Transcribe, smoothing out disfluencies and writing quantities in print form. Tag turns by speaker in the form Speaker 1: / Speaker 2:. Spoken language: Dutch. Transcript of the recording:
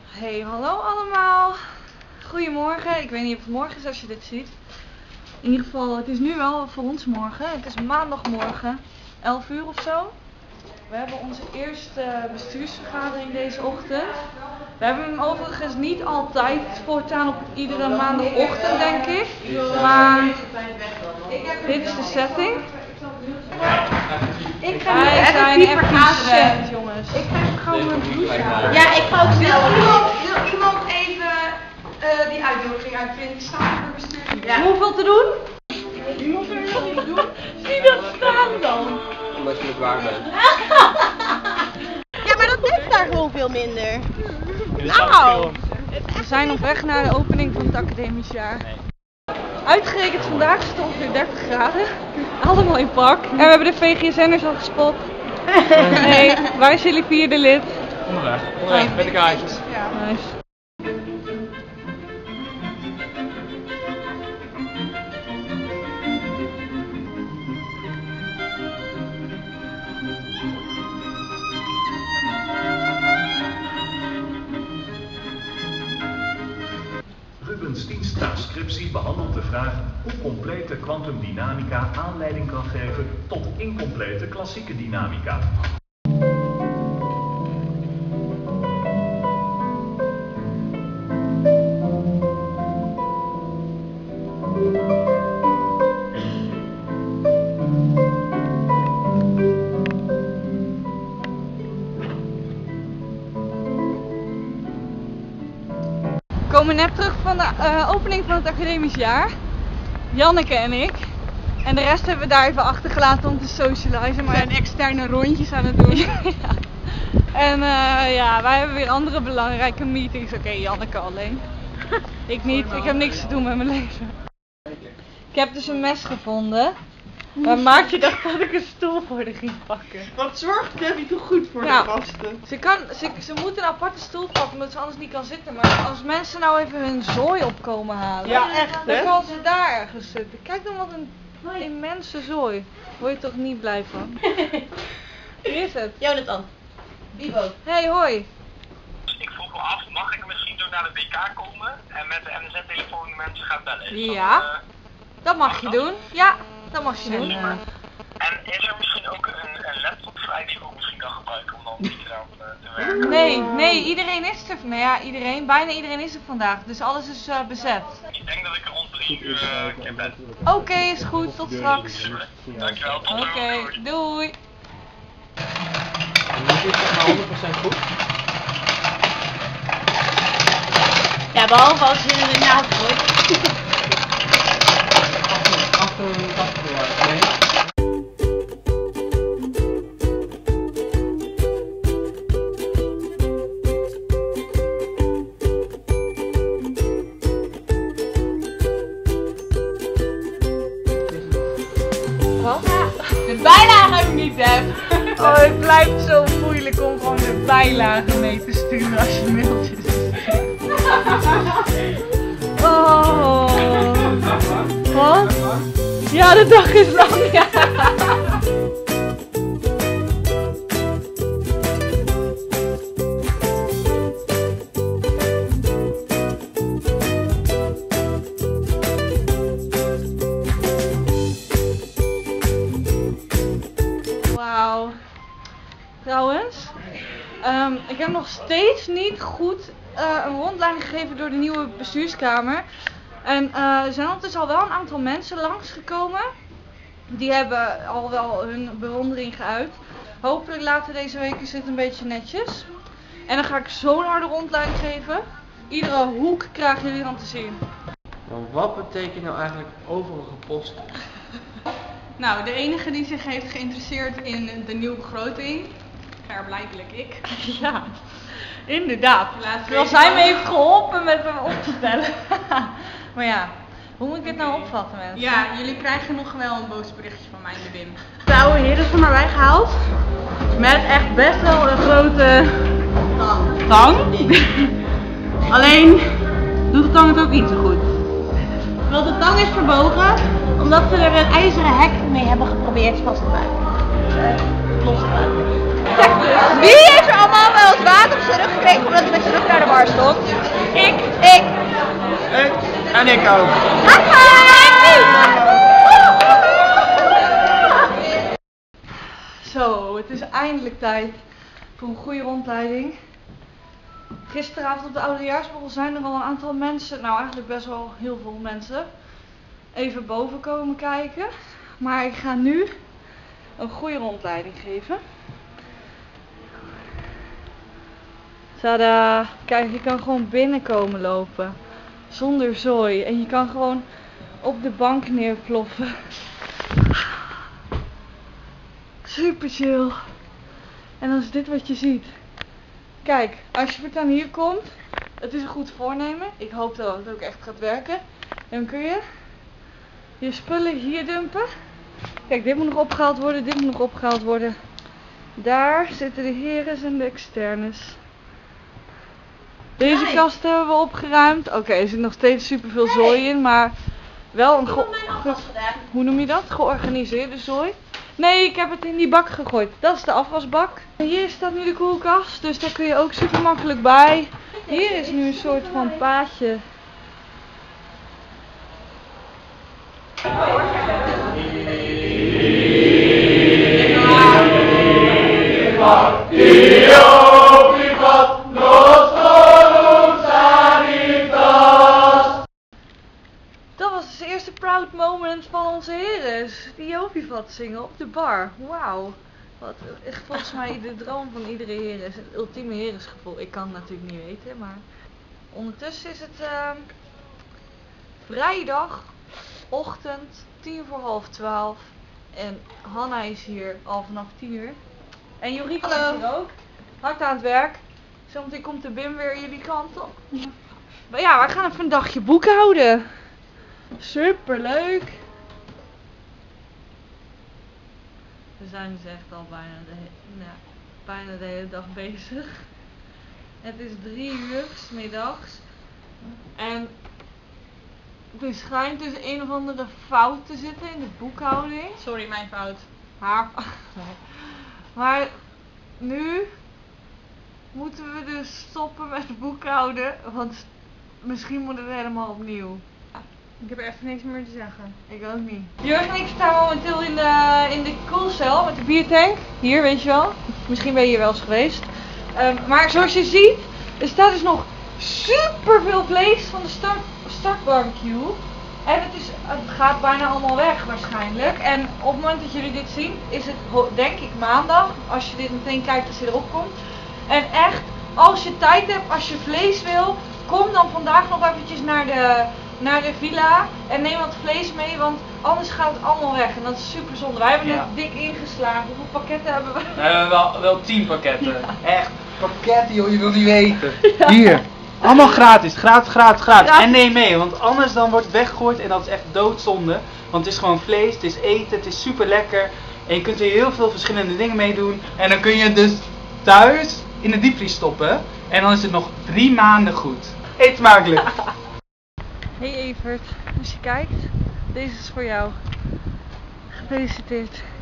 Speaker 1: Hey, hallo allemaal. Goedemorgen. Ik weet niet of het morgen is als je dit ziet. In ieder geval, het is nu wel voor ons morgen. Het is maandagmorgen, 11 uur of zo. We hebben onze eerste bestuursvergadering deze ochtend. We hebben hem overigens niet altijd voortaan op iedere maandagochtend, denk ik. Maar dit is de setting.
Speaker 2: Ik ga
Speaker 1: Wij zijn echt
Speaker 2: vergaderen,
Speaker 1: jongens.
Speaker 2: Ik ga even gewoon mijn blouse aan. Ja, ik ga ook snel. Wil iemand even die uitnodiging uitprinten? Staan voor bestuur.
Speaker 1: Ja. Hoeveel te doen?
Speaker 2: Iemand er nog niet doen?
Speaker 1: Zie dat staan dan?
Speaker 3: Omdat je het waar bent.
Speaker 2: Ja, maar dat is daar gewoon veel minder.
Speaker 1: Nou, we zijn op weg naar de opening van het academisch jaar. Uitgerekend vandaag is het ongeveer 30 graden. Allemaal in pak. En we hebben de VGSN'ers al gespot. Nee, waar is jullie vierde lid?
Speaker 3: Onderweg, met de kaartjes.
Speaker 1: Ja. Nice.
Speaker 4: Rubens' dienstscriptie behandelt de vraag hoe complete kwantumdynamica aanleiding kan geven tot incomplete klassieke dynamica.
Speaker 1: We komen net terug van de opening van het academisch jaar. Janneke en ik. En de rest hebben we daar even achtergelaten om te socializen. Maar we zijn externe rondjes aan het doen. Ja. En ja, wij hebben weer andere belangrijke meetings. Oké, Janneke alleen. Ik niet, ik heb niks te doen met mijn leven. Ik heb dus een mes gevonden. Maar Maartje dacht dat ik een stoel voor haar ging pakken.
Speaker 2: Wat zorgt Debbie toch goed voor
Speaker 1: Ja.
Speaker 2: de gasten?
Speaker 1: Ze moet een aparte stoel pakken omdat ze anders niet kan zitten. Maar als mensen nou even hun zooi op komen halen,
Speaker 2: Ja, echt,
Speaker 1: dan
Speaker 2: hè?
Speaker 1: kan ze daar ergens zitten. Kijk dan wat een immense zooi. Word je toch niet blij van? Wie is het?
Speaker 2: Jonathan. Ivo.
Speaker 1: Hey, hoi.
Speaker 5: Ik vroeg me af, mag ik misschien zo naar de WK komen en met de NZ-telefoon mensen gaan bellen? Is
Speaker 1: Ja.
Speaker 5: Dat,
Speaker 1: Dat mag je doen. Ja, dat mag je doen.
Speaker 5: en is er misschien ook een laptop vrij die ik ook misschien kan gebruiken om dan digitaal te werken?
Speaker 1: Nee, iedereen is er. Nou ja, bijna iedereen is er vandaag. Dus alles is bezet.
Speaker 5: Ik denk dat ik er rond 3 uur ben.
Speaker 1: Oké, is goed. Tot straks.
Speaker 5: Dankjewel, tot
Speaker 1: Oké, doei.
Speaker 3: En dit is zeg maar 100% goed.
Speaker 2: Ja, behalve als je er naast wordt.
Speaker 3: 88 dollar. Nee.
Speaker 1: Wat?
Speaker 2: De bijlage heb ik niet, Deb.
Speaker 1: Oh, het blijft zo moeilijk om gewoon de bijlagen mee te sturen als je mailtjes stuurt. Oh. Wat? Ja, de dag is lang, ja. Wauw. Trouwens, ik heb nog steeds niet goed een rondleiding gegeven door de nieuwe bestuurskamer. En er zijn ondertussen al wel een aantal mensen langsgekomen. Die hebben al wel hun bewondering geuit. Hopelijk later deze week is dit een beetje netjes. En dan ga ik zo'n harde rondleiding geven. Iedere hoek krijgen jullie dan te zien.
Speaker 3: Maar wat betekent nou eigenlijk overige posten?
Speaker 6: Nou, de enige die zich heeft geïnteresseerd in de nieuwe begroting, klaarblijkelijk ik.
Speaker 1: Ja, inderdaad.
Speaker 6: Laat
Speaker 1: Terwijl
Speaker 6: weten
Speaker 1: zij me
Speaker 6: wat-
Speaker 1: heeft geholpen met hem op te stellen. Maar ja, hoe moet ik dit nou opvatten, mensen?
Speaker 6: Ja, jullie krijgen nog wel een boos berichtje van mij, de Wim.
Speaker 2: De oude heer is er maar bijgehaald. Met echt best wel een grote tang. Alleen doet de tang het ook niet zo goed. Want de tang is verbogen omdat ze er een ijzeren hek mee hebben geprobeerd vast te maken. Los te maken. Wie heeft er allemaal wel het water op zijn rug gekregen omdat hij met zijn rug naar
Speaker 1: bij de bar stond? Ik.
Speaker 3: En ik ook.
Speaker 1: Zo, het is eindelijk tijd voor een goede rondleiding. Gisteravond op de oudejaarsborrel zijn er al een aantal mensen, nou eigenlijk best wel heel veel mensen, even boven komen kijken. Maar ik ga nu een goede rondleiding geven. Tada! Kijk, je kan gewoon binnenkomen lopen. Zonder zooi. En je kan gewoon op de bank neerploffen. Super chill. En dan is dit wat je ziet. Kijk, als je voortaan hier komt, het is een goed voornemen. Ik hoop dat het ook echt gaat werken. Dan kun je je spullen hier dumpen. Kijk, dit moet nog opgehaald worden, dit moet nog opgehaald worden. Daar zitten de heres en de externes. Deze kast hebben we opgeruimd. Oké, er zit nog steeds super veel zooi in, maar wel een hoe noem je dat? Georganiseerde zooi. Nee, ik heb het in die bak gegooid. Dat is de afwasbak. Hier staat nu de koelkast, dus daar kun je ook super makkelijk bij. Hier is nu een soort van paadje. Dat was dus de eerste proud moment van onze heres. Die Jovivat zingen op de bar. Wauw. Wat echt volgens mij de droom van iedere heres. Het ultieme heresgevoel. Ik kan het natuurlijk niet weten, maar ondertussen is het vrijdagochtend 11:45. En Hanna is hier al vanaf 10:00. En Jorika is hier ook. Hard aan het werk. Zometeen komt de Bim weer jullie kant op. Maar ja, wij gaan even een dagje boekhouden. Super leuk. We zijn dus echt al bijna de hele dag bezig. Het is 3:00 'middags. En er schijnt dus een of andere fout te zitten in de boekhouding.
Speaker 6: Sorry, mijn fout.
Speaker 1: Haar. Maar nu moeten we dus stoppen met boekhouden, want misschien moet het helemaal opnieuw.
Speaker 6: Ik heb er even niks meer te zeggen.
Speaker 1: Ik ook niet. Jurgen en ik staan momenteel in de koelcel met de biertank. Hier, weet je wel. Misschien ben je hier wel eens geweest. Maar zoals je ziet, er staat dus nog super veel vlees van de start barbecue. En het gaat bijna allemaal weg waarschijnlijk. En op het moment dat jullie dit zien, is het denk ik maandag. Als je dit meteen kijkt als je erop komt. En echt, als je tijd hebt, als je vlees wil, kom dan vandaag nog eventjes naar de villa en neem wat vlees mee, want anders gaat het allemaal weg en dat is super zonde. Wij hebben net dik ingeslagen. Hoeveel pakketten hebben we?
Speaker 3: We hebben wel 10 pakketten.
Speaker 1: Ja.
Speaker 3: Echt, pakketten joh, je wil niet weten. Ja. Hier, allemaal gratis. Ja. En neem mee, want anders dan wordt het weggegooid en dat is echt doodzonde. Want het is gewoon vlees, het is eten, het is super lekker. En je kunt er heel veel verschillende dingen mee doen. En dan kun je dus thuis in de diepvries stoppen. En dan is het nog 3 maanden goed. Eet smakelijk!
Speaker 1: Hey Evert, als je kijkt, deze is voor jou. Gefeliciteerd.